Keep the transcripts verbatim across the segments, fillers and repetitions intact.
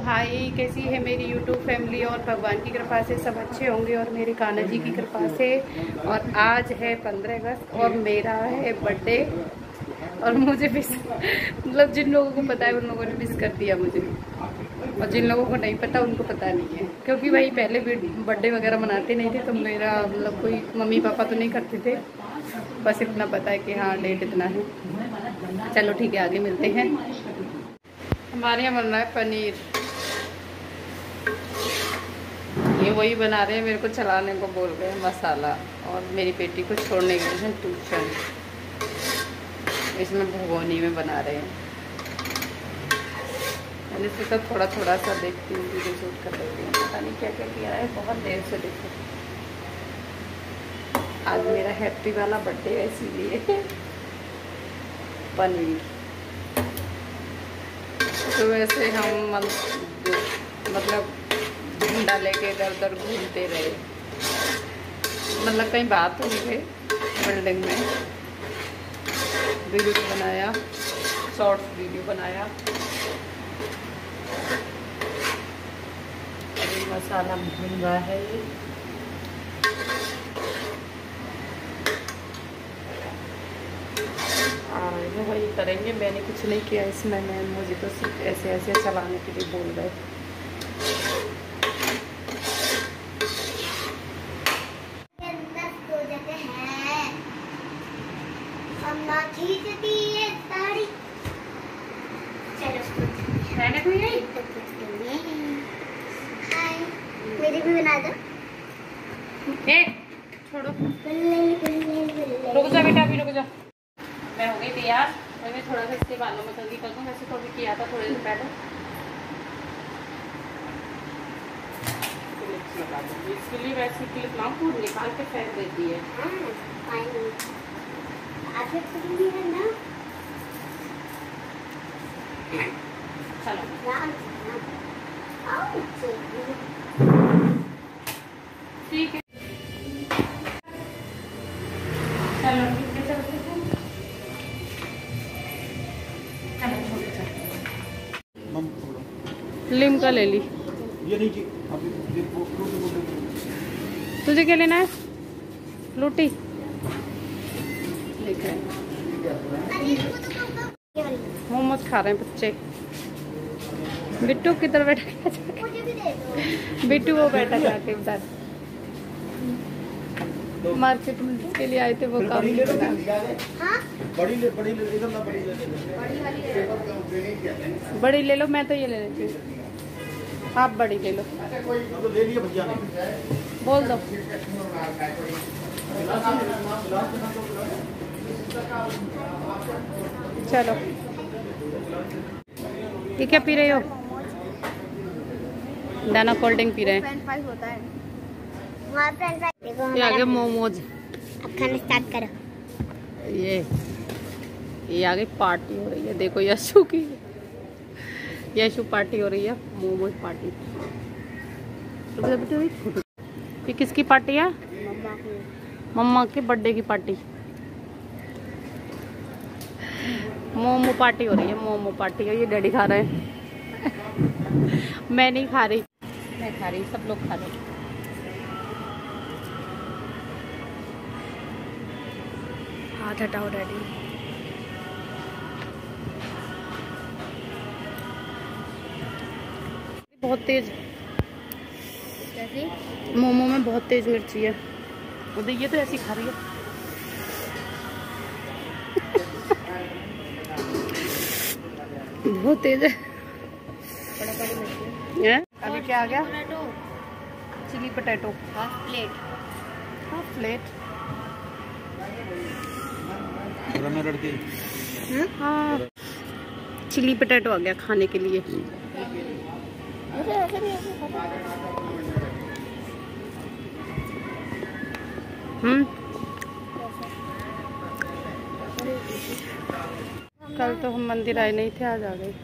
हाय, कैसी है मेरी यूट्यूब फैमिली। और भगवान की कृपा से सब अच्छे होंगे और मेरे कान्हा जी की कृपा से। और आज है पंद्रह अगस्त और मेरा है बर्थडे। और मुझे विश मतलब जिन लोगों को पता है उन लोगों ने विश कर दिया मुझे, और जिन लोगों को नहीं पता उनको पता नहीं है, क्योंकि भाई पहले बर्थडे वगैरह मनाते नहीं थे। तो मेरा मतलब कोई मम्मी पापा तो नहीं करते थे, बस इतना पता है कि हाँ डेट इतना है। चलो ठीक है, आगे मिलते हैं। हमारे यहाँ बन रहा है पनीर, ये वही बना रहे हैं, मेरे को चलाने को बोल रहे हैं मसाला। और मेरी बेटी को छोड़ने गए हैं ट्यूशन, इसमें भगोनी में बना रहे हैं। मैंने सोचा थोड़ा थोड़ा सा देखती हूँ, वीडियो शूट कर लेती हूँ। पता नहीं क्या क्या किया है, बहुत देर से देखो। आज मेरा हैप्पी वाला बर्थडे है, इसीलिए पनीर। तो वैसे हम मतलब झंडा लेके इधर उधर घूमते रहे, मतलब कहीं बात हो गई बिल्डिंग में, वीडियो बनाया, शॉर्ट्स वीडियो बनाया। अभी मसाला भून रहा है ये। और वही करेंगे, मैंने कुछ नहीं किया इसमें। मैं मुझे तो सिर्फ ऐसे ऐसे चलाने के लिए बोल रहे। मेरी भी बना दो। ए, छोड़ो, रुक जा बेटा, अभी रुक जा। मैं हो गई तैयार, और मैं थोड़ा सा इसके बालों में कंघी कर दूँ। वैसे तो अभी किया था थोड़ी देर पहले। क्लिप्स लगा दूँगी इसके लिए, वैसे क्लिप ना पूरी निकाल के फेंक देती है। चलो ठीक है, चलो ठीक है, चलते हैं। लिमका ले ली। ये नहीं जी, तुझे क्या लेना है? फ्रूटी देख रहे हैं, मोमोज खा रहे हैं बच्चे। बिट्टू किधर बैठा है? बिट्टू वो बैठा जाके उधर मार्केट में जिसके लिए आए थे वो काम नहीं करना। बड़ी ले, बड़ी ले, इधर ना बड़ी ले, बड़ी ले लो, मैं तो ये ले लेती हूँ। आप बड़ी ले लो। तो ले लिए भैया ने, बोल दो। चलो, ये क्या पी रहे हो? दाना कोल्ड ड्रिंक पी रहे हैं। होता है ये आगे मोमोज। अब खाना स्टार्ट करो। ये ये आगे पार्टी हो रही है, देखो यशु की, यशु पार्टी हो रही है, मोमोज पार्टी। ये किसकी पार्टी है? मम्मा की। मम्मा के बर्थडे की पार्टी, मोमो पार्टी हो रही है। मोमो पार्टी है, ये डैडी खा रहे हैं। मैं नहीं खा रही, मैं खा रही, सब लोग खा रहे। हाथ हटाओ डैडी। बहुत तेज मोमो में बहुत तेज मिर्ची है। वो देखिए तो ऐसी खा रही है। बहुत तेज है। है अभी क्या आ गया? Chilli potato half plate. Half plate. लड़के हाँ, चिली पोटैटो आ गया खाने के लिए। हम्म कल तो हम मंदिर आए नहीं थे, आज आ गए।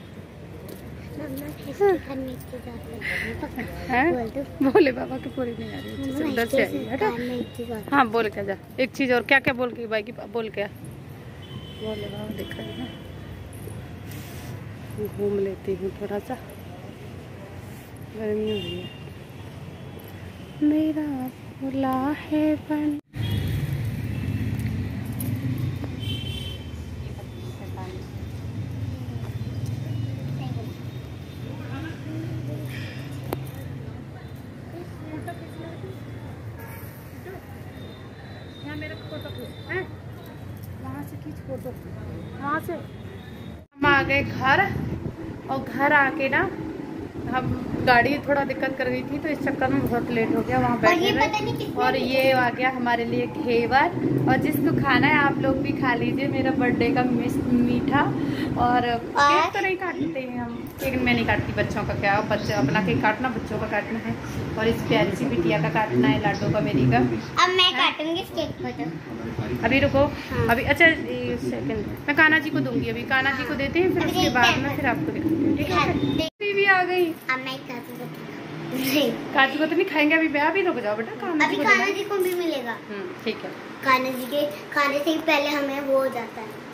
हैं? बोले बाबा की पूरी नहीं आ रही, उधर से आई है। हाँ बोल के जा, एक चीज और। क्या क्या बोल के भाई की बोल क्या? बोले बाबा दिख रहे हैं, घूम लेती हूँ थोड़ा सा। गर्मी हो रही है। मेरा भोला है बन मेरा फोटो खींच हैं, वहाँ से खींच फोटो, वहाँ से। हम आ गए घर और घर आके ना हम गाड़ी थोड़ा दिक्कत कर गई थी तो इस चक्कर में बहुत लेट हो गया वहाँ बैठने में। और ये आ गया हमारे लिए घेवर, और जिसको खाना है आप लोग भी खा लीजिए। मेरा बर्थडे का मीठा, और केक तो नहीं काटते हैं हम, केक मैं नहीं काटती, बच्चों का क्या, बच्चे अपना केक काटना, बच्चों का काटना है। और इस प्यारी सी बिटिया का काटना है, लाडो का, मेरी का। अब मैं काटूंगी इस केक को। तो अभी रुको, अभी अच्छा एक सेकंड, मैं कान्हा जी को दूंगी, अभी कान्हा जी को देते हैं, फिर उसके बाद में फिर आपको दिखाती हूँ, ठीक है। भी आ गई। अब मैं काजू काजू को तो नहीं खाएंगे अभी, ब्याह भी रुक जाओ बेटा, कान्हा अभी जी को कान्हा जी को भी मिलेगा। ठीक है। कान्हा जी के खाने से ही पहले हमें वो हो जाता है।